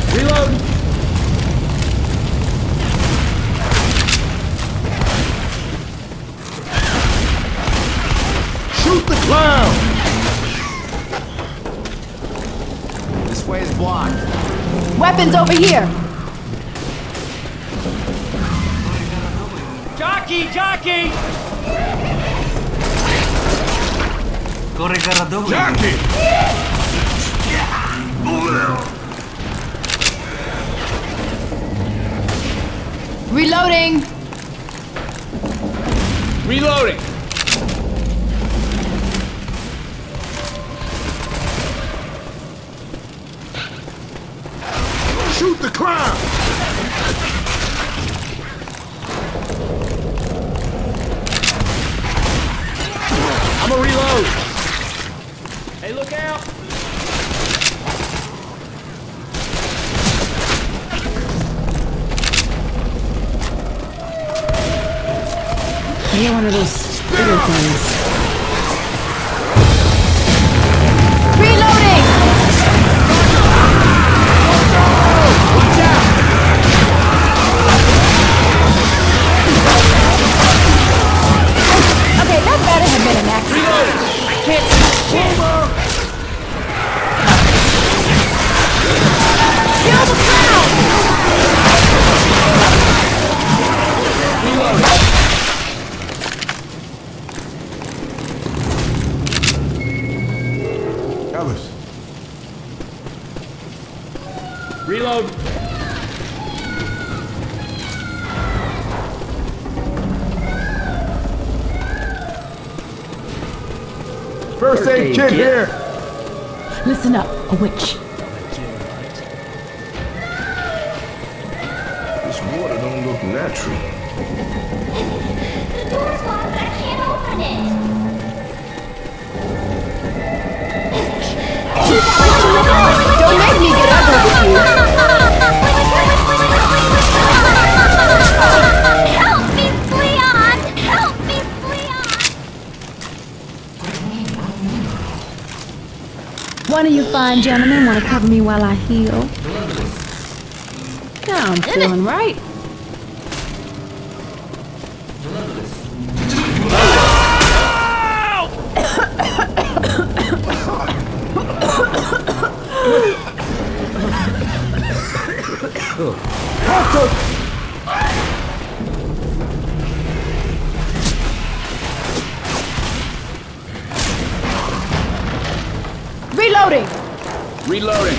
Reload! Shoot the clown! This way is blocked. Weapons over here! Jockey! Jockey! Jockey! Reloading! Reloading! Shoot the clown! I'm a reload! Hey, look out! I hear one of those bigger things. Reloading! Watch out! Okay, that better have been an accident. Reloading! I can't see shit! Kill the clown! Reloading! Ellis. Reload! First aid kit here! Listen up, a witch. This water don't look natural. The door's locked. I can't open it. Don't make me get ugly with you. Help me, Leon! Help me, Leon! One of you fine gentlemen want to cover me while I heal? Now I'm feeling right. Reloading! Reloading!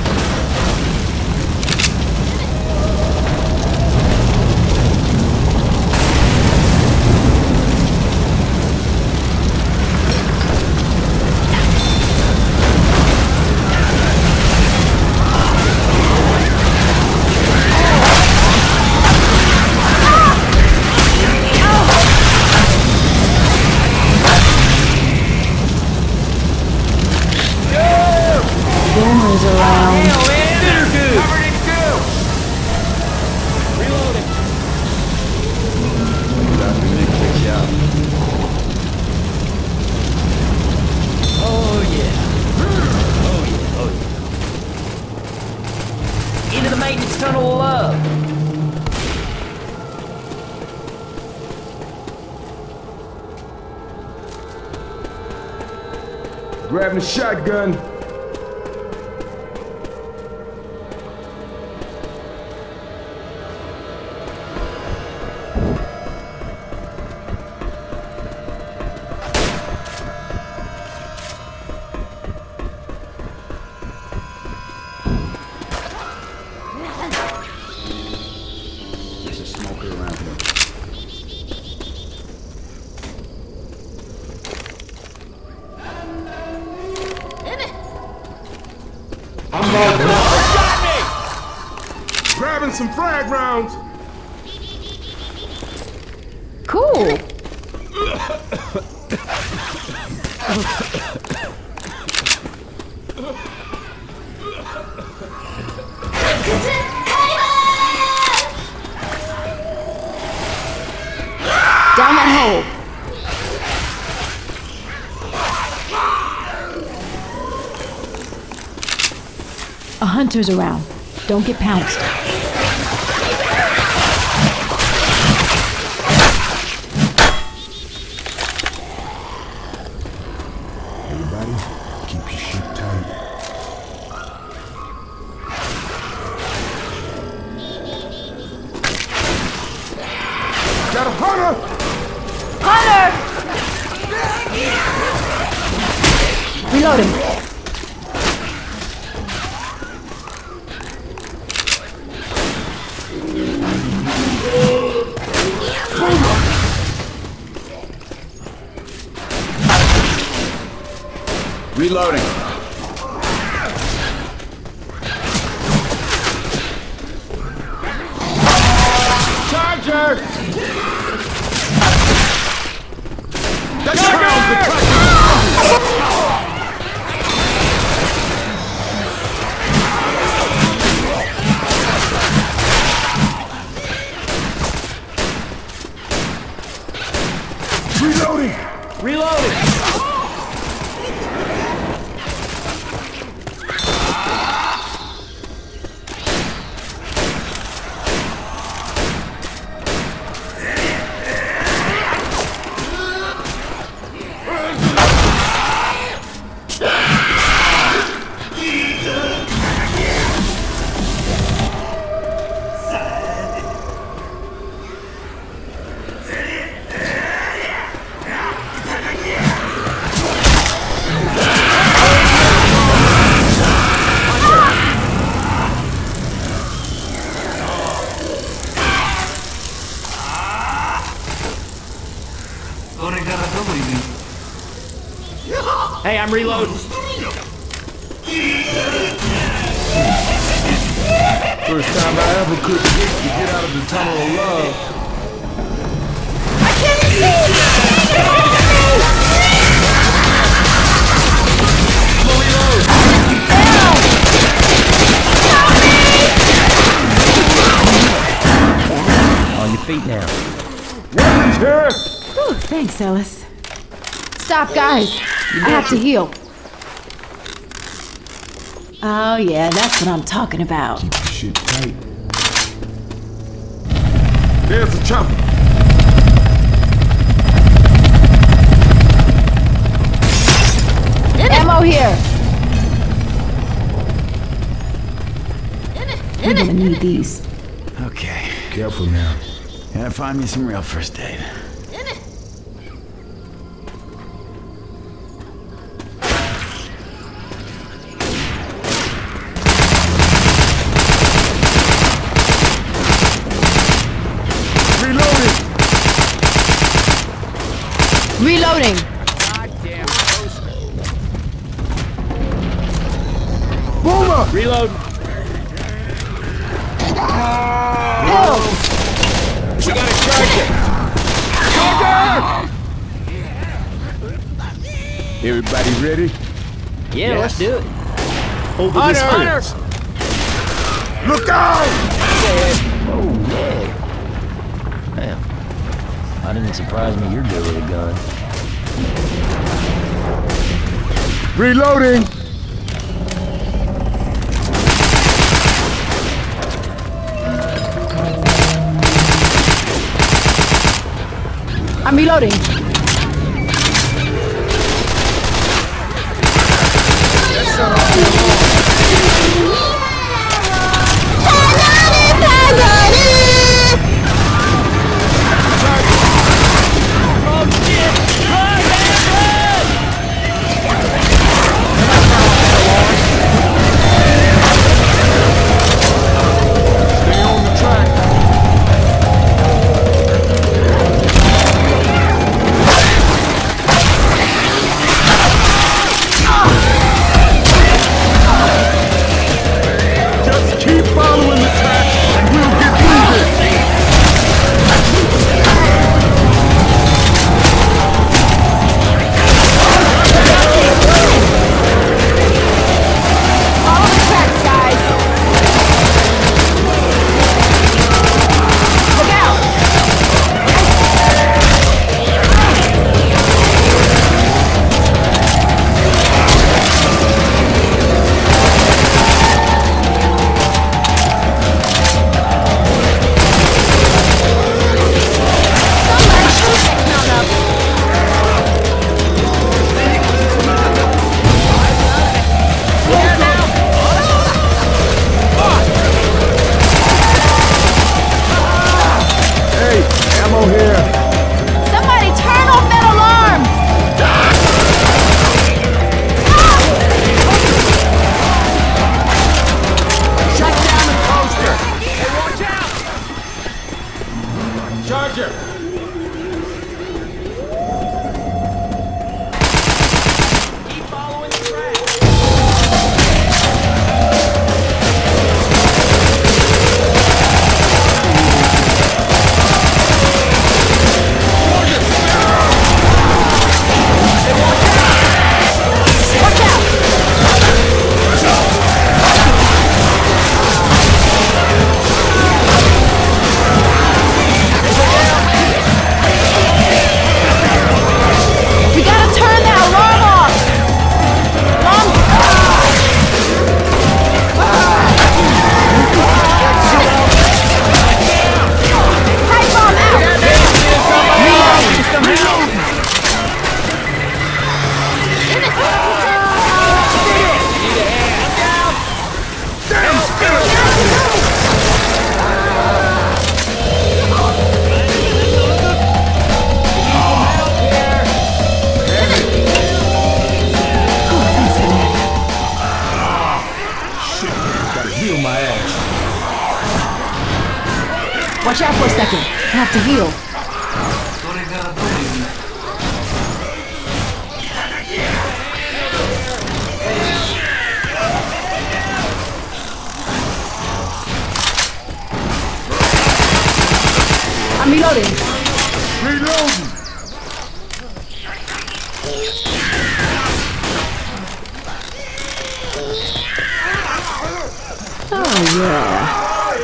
Boomers around. Hell, man! Covered in goo! Reloading! Dr. Nick check you out. Oh, yeah. Oh, yeah. Oh, yeah. Into the maintenance tunnel of love. Grabbing the shotgun. There's a smoker around here. Grabbing some frag rounds. Cool. Down that hole. A hunter's around. Don't get pounced. Everybody, keep your shit tight. Got a hunter! Hunter! Reload him. Reloading. Charger! Reloading! Reloading! Hey, I'm reloading. First time I ever could wait to get out of the tunnel of love. I can't see! On your feet now. Weapons here! Whew, thanks, Ellis. Stop, guys. I have to heal. Oh, yeah, that's what I'm talking about. Keep your shit tight. There's a chopper. Ammo here. We're gonna need these. Okay. Careful now. Gotta find me some real first aid. Reloading. Goddamn poster. Boomer! Reload. Help! We got a charger. Everybody ready? Yeah, let's do it. Over Hunter, this Hunter! fence. Look out! Oh, yeah. Damn. That didn't surprise me you're good with a gun. Reloading! I'm reloading. Stay on the track. heal my ass. Watch out for a second. I have to heal. I'm reloading. Reloading. Oh, yeah.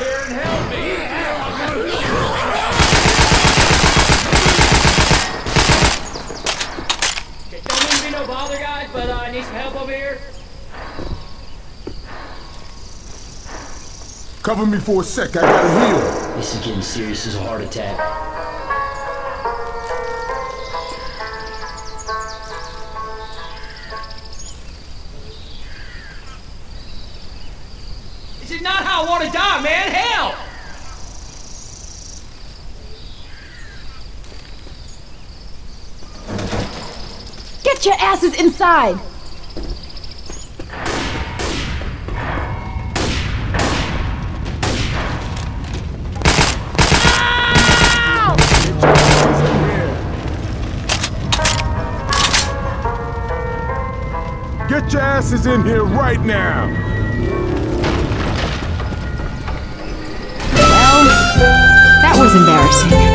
Don't mean to be no bother, guys, but I need some help over here. Cover me for a sec, I gotta heal. This is getting serious as a heart attack. This is not how I want to die, man. Hell! Get your asses inside! Get your asses in here right now. Well, that was embarrassing.